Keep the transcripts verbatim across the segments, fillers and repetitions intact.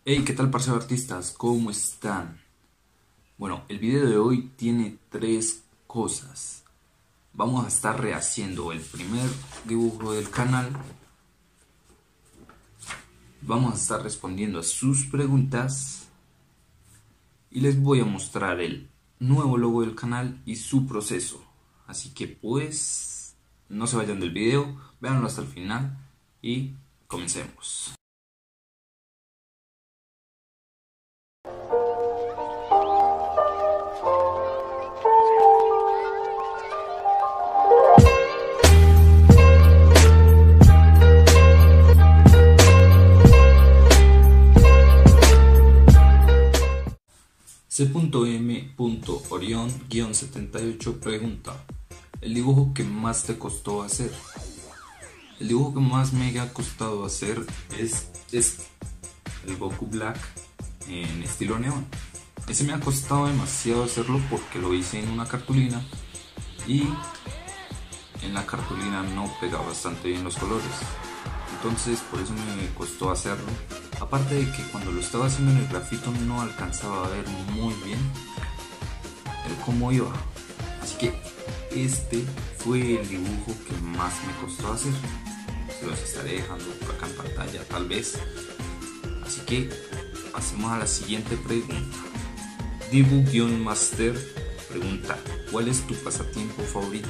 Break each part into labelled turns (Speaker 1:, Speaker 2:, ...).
Speaker 1: Hey, ¿qué tal, parcero artistas? ¿Cómo están? Bueno, el video de hoy tiene tres cosas. Vamos a estar rehaciendo el primer dibujo del canal. Vamos a estar respondiendo a sus preguntas. Y les voy a mostrar el nuevo logo del canal y su proceso. Así que pues, no se vayan del video, véanlo hasta el final y comencemos. C M Orión setenta y ocho pregunta: ¿el dibujo que más te costó hacer? El dibujo que más me ha costado hacer es este, el Goku Black en estilo neón. Ese me ha costado demasiado hacerlo porque lo hice en una cartulina y en la cartulina no pega bastante bien los colores. Entonces por eso me costó hacerlo. Aparte de que cuando lo estaba haciendo en el grafito no alcanzaba a ver muy bien el cómo iba. Así que este fue el dibujo que más me costó hacer. Se los estaré dejando por acá en pantalla tal vez. Así que pasemos a la siguiente pregunta. Dibu-Master pregunta: ¿cuál es tu pasatiempo favorito?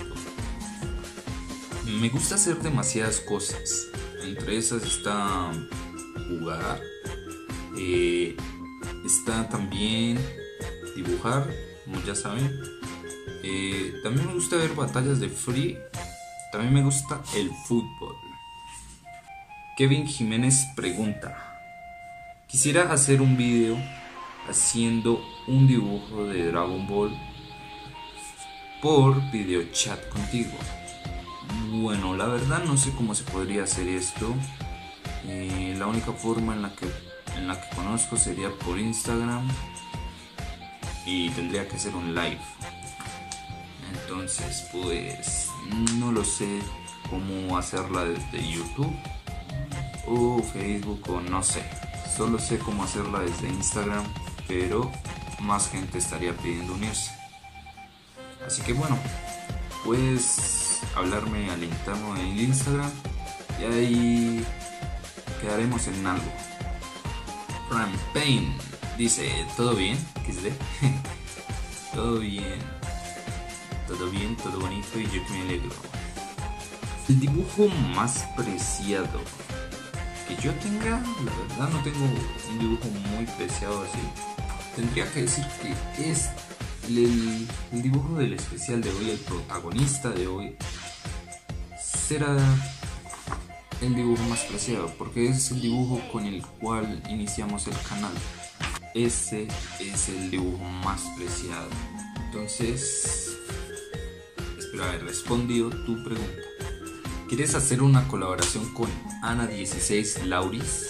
Speaker 1: Me gusta hacer demasiadas cosas. Entre esas está jugar, eh, está también dibujar, como ya saben. Eh, también me gusta ver batallas de Free. También me gusta el fútbol. Kevin Jiménez pregunta: quisiera hacer un video haciendo un dibujo de Dragon Ball por video chat contigo. Bueno, la verdad no sé cómo se podría hacer esto. Eh, la única forma en la que en la que conozco sería por Instagram y tendría que ser un live. Entonces pues no lo sé cómo hacerla desde YouTube o Facebook o no sé. Solo sé cómo hacerla desde Instagram, pero más gente estaría pidiendo unirse. Así que bueno, puedes hablarme al interno en Instagram y ahí quedaremos en algo. Fran Payne dice: ¿todo bien? ¿Qué es de? Todo bien. Todo bien, todo bonito y yo que me alegro. El dibujo más preciado que yo tenga, la verdad no tengo un dibujo muy preciado así. Tendría que decir que es el, el dibujo del especial de hoy, el protagonista de hoy, será el dibujo más preciado porque es el dibujo con el cual iniciamos el canal. Ese es el dibujo más preciado. Entonces, espero haber respondido tu pregunta. ¿Quieres hacer una colaboración con Ana dieciséis Lauris?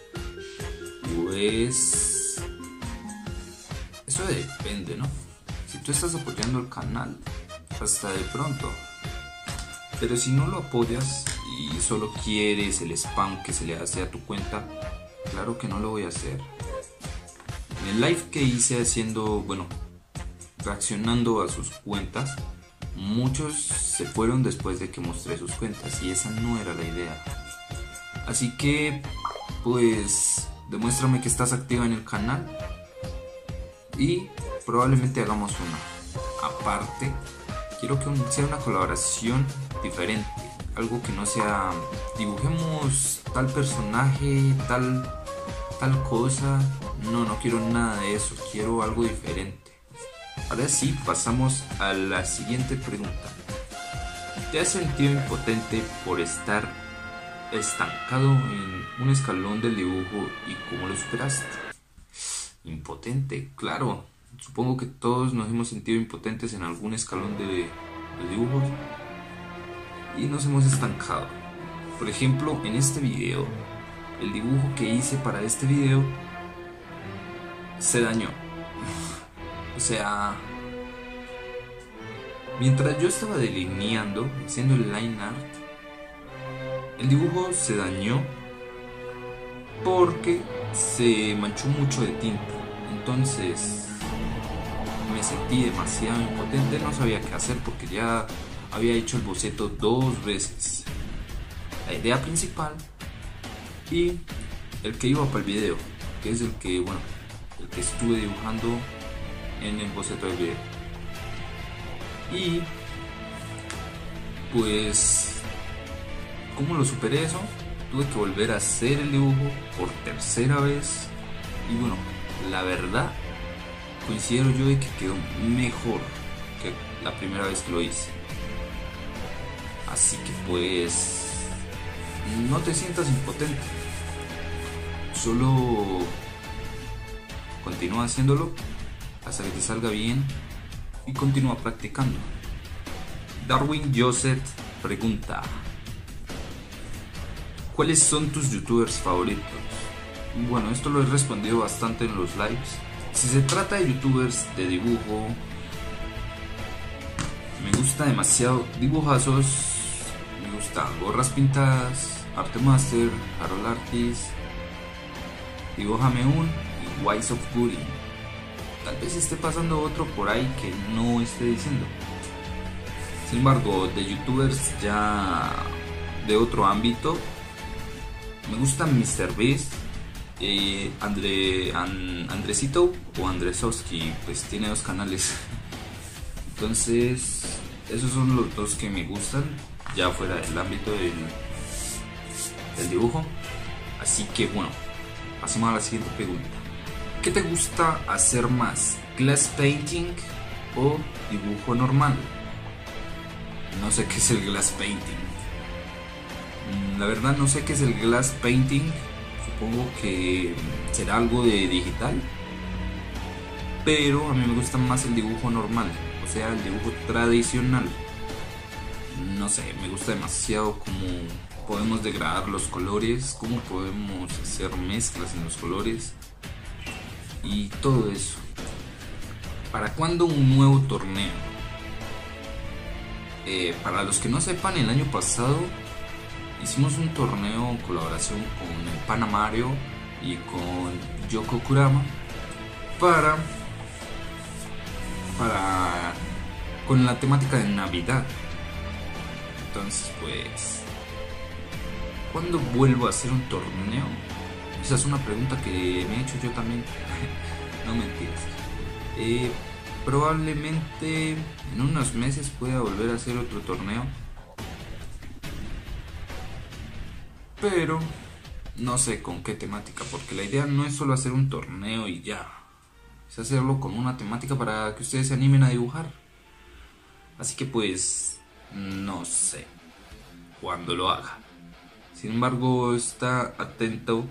Speaker 1: Pues eso depende, ¿no? Si tú estás apoyando el canal, hasta de pronto. Pero si no lo apoyas y solo quieres el spam que se le hace a tu cuenta, claro que no lo voy a hacer. En el live que hice haciendo, bueno, reaccionando a sus cuentas, muchos se fueron después de que mostré sus cuentas y esa no era la idea. Así que, pues, demuéstrame que estás activa en el canal y probablemente hagamos una. Aparte, quiero que sea una colaboración diferente, algo que no sea dibujemos tal personaje, tal, tal cosa. No, no quiero nada de eso, quiero algo diferente. Ahora sí, pasamos a la siguiente pregunta. ¿Te has sentido impotente por estar estancado en un escalón del dibujo y cómo lo superaste? Impotente, claro. Supongo que todos nos hemos sentido impotentes en algún escalón de, de dibujos y nos hemos estancado. Por ejemplo, en este video, el dibujo que hice para este video se dañó. O sea, mientras yo estaba delineando, haciendo el line art, el dibujo se dañó porque se manchó mucho de tinta. Entonces me sentí demasiado impotente, no sabía qué hacer porque ya había hecho el boceto dos veces. La idea principal y el que iba para el video, que es el que, bueno, el que estuve dibujando en el boceto del video. Y pues, ¿cómo lo superé eso? Tuve que volver a hacer el dibujo por tercera vez. Y bueno, la verdad, considero yo de que quedó mejor que la primera vez que lo hice. Así que pues, no te sientas impotente. Solo continúa haciéndolo hasta que te salga bien y continúa practicando. Darwin Joseph pregunta: ¿cuáles son tus youtubers favoritos? Bueno, esto lo he respondido bastante en los lives. Si se trata de youtubers de dibujo, me gusta demasiado Dibujazos, me gusta Gorras Pintadas, Artemaster, Harold Artist, Dibújame Un y Wise of Goody. Tal vez esté pasando otro por ahí que no esté diciendo. Sin embargo, de youtubers ya de otro ámbito, me gusta MrBeast, eh, André, And, Andresito o Andresowski, pues tiene dos canales. Entonces, esos son los dos que me gustan, ya fuera del ámbito del, del dibujo. Así que bueno, pasemos a la siguiente pregunta. ¿Qué te gusta hacer más? ¿Glass painting o dibujo normal? No sé qué es el glass painting. La verdad no sé qué es el glass painting. Supongo que será algo de digital. Pero a mí me gusta más el dibujo normal, o sea, el dibujo tradicional. No sé, me gusta demasiado cómo podemos degradar los colores, cómo podemos hacer mezclas en los colores y todo eso. ¿Para cuándo un nuevo torneo? Eh, para los que no sepan, el año pasado hicimos un torneo en colaboración con el Pana Mario y con Yoko Kurama para, para con la temática de Navidad. Entonces pues, ¿cuándo vuelvo a hacer un torneo? Esa es una pregunta que me he hecho yo también. No mentiras. Eh, probablemente en unos meses pueda volver a hacer otro torneo. Pero no sé con qué temática, porque la idea no es solo hacer un torneo y ya. Es hacerlo con una temática para que ustedes se animen a dibujar. Así que pues, no sé cuándo lo haga. Sin embargo, está atento.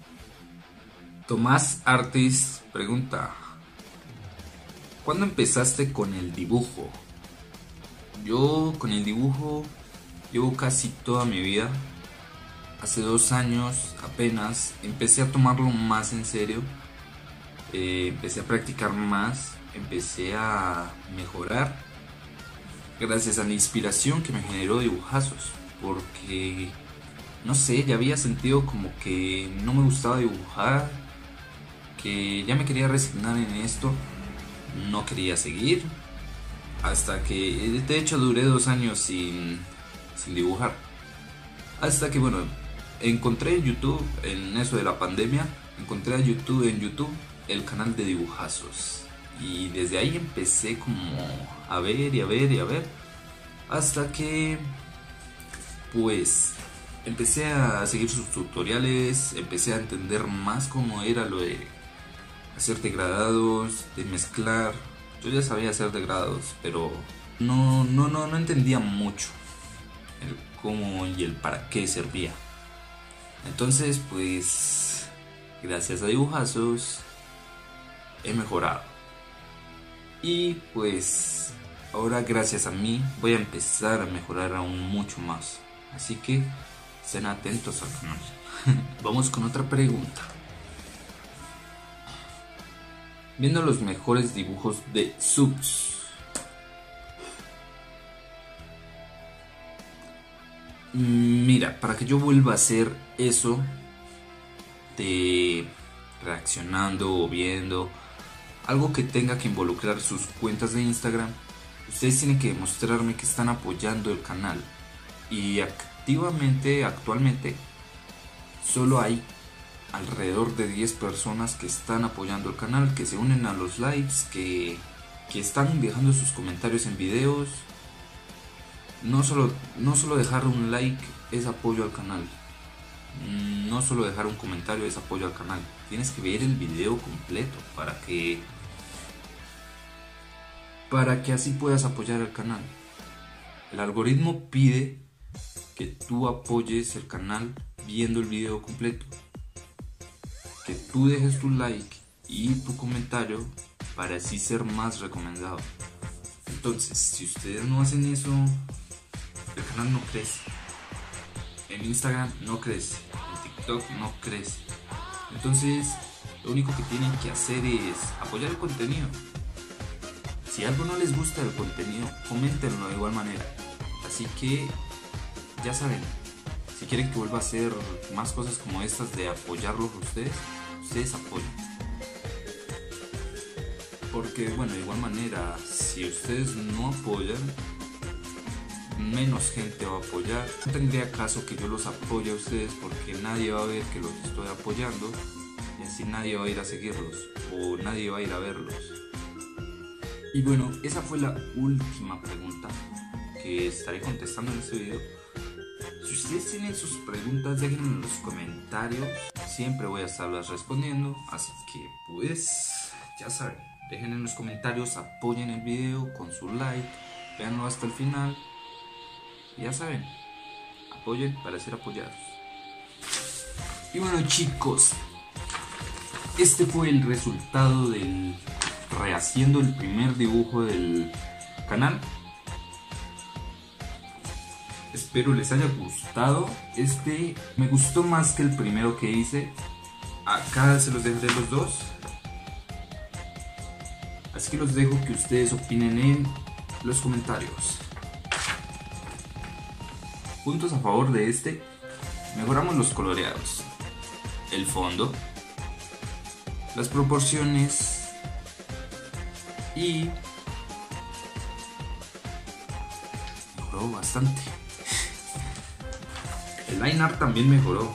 Speaker 1: Tomás Artis pregunta: ¿cuándo empezaste con el dibujo? Yo con el dibujo llevo casi toda mi vida. Hace dos años apenas empecé a tomarlo más en serio. Eh, empecé a practicar más, empecé a mejorar gracias a la inspiración que me generó Dibujazos. Porque, no sé, ya había sentido como que no me gustaba dibujar, que ya me quería resignar en esto, no quería seguir, hasta que, de hecho, duré dos años sin, sin dibujar. Hasta que, bueno, encontré en YouTube, en eso de la pandemia, encontré a YouTube, en YouTube el canal de Dibujazos. Y desde ahí empecé como a ver y a ver y a ver, hasta que pues empecé a seguir sus tutoriales, empecé a entender más cómo era lo de hacer degradados, de mezclar. Yo ya sabía hacer degradados, pero no, no, no, no entendía mucho el cómo y el para qué servía. Entonces pues, gracias a Dibujazos he mejorado. Y pues ahora gracias a mí voy a empezar a mejorar aún mucho más. Así que estén atentos al canal. Vamos con otra pregunta. Viendo los mejores dibujos de subs, mira, para que yo vuelva a hacer eso de reaccionando o viendo algo que tenga que involucrar sus cuentas de Instagram, ustedes tienen que demostrarme que están apoyando el canal. Y activamente, actualmente, solo hay alrededor de diez personas que están apoyando el canal, que se unen a los likes, que, que están dejando sus comentarios en videos. No solo, no solo dejar un like es apoyo al canal. No solo dejar un comentario es apoyo al canal. Tienes que ver el video completo para que para que así puedas apoyar al canal. El algoritmo pide que tú apoyes el canal viendo el video completo, que tú dejes tu like y tu comentario para así ser más recomendado. Entonces, si ustedes no hacen eso, el canal no crece. En Instagram no crece, en TikTok no crece. Entonces, lo único que tienen que hacer es apoyar el contenido. Si algo no les gusta del contenido, coméntenlo de igual manera. Así que, ya saben, si quieren que vuelva a hacer más cosas como estas de apoyarlos a ustedes, ustedes apoyen. Porque, bueno, de igual manera, si ustedes no apoyan, menos gente va a apoyar. No tendría caso que yo los apoye a ustedes porque nadie va a ver que los estoy apoyando y así nadie va a ir a seguirlos o nadie va a ir a verlos. Y bueno, esa fue la última pregunta que estaré contestando en este video. Si ustedes tienen sus preguntas, déjenlo en los comentarios. Siempre voy a estarlas respondiendo. Así que pues, ya saben, dejen en los comentarios, apoyen el video con su like, véanlo hasta el final. Y ya saben, apoyen para ser apoyados. Y bueno chicos, este fue el resultado del rehaciendo el primer dibujo del canal. Espero les haya gustado. Este me gustó más que el primero que hice. Acá se los dejaré los dos. Así que los dejo que ustedes opinen en los comentarios. Puntos a favor de este: mejoramos los coloreados, el fondo, las proporciones y mejoró bastante. El line art también mejoró.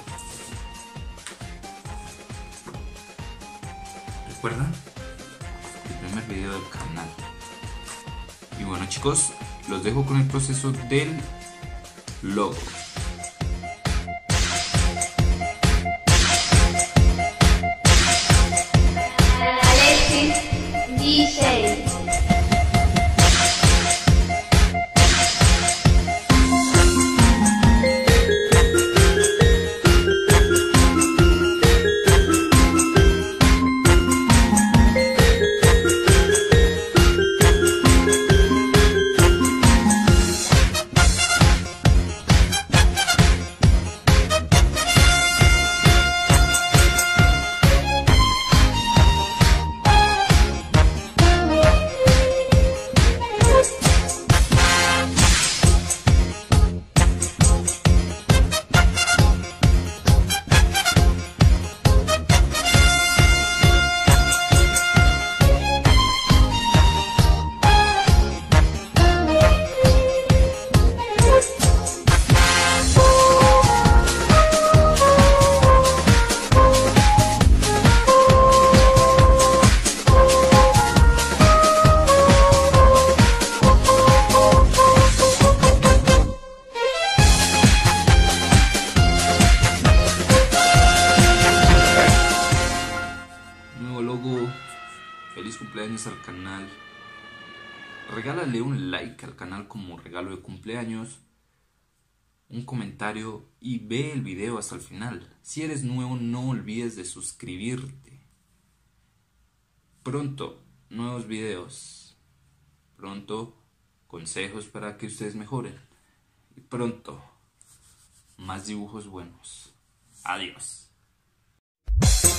Speaker 1: ¿Recuerdan? El primer video del canal. Y bueno chicos, los dejo con el proceso del logo.
Speaker 2: Alexis D J.
Speaker 1: Feliz cumpleaños al canal. Regálale un like al canal como regalo de cumpleaños, un comentario y ve el video hasta el final. Si eres nuevo, no olvides de suscribirte. Pronto, nuevos videos. Pronto, consejos para que ustedes mejoren. Y pronto, más dibujos buenos. Adiós.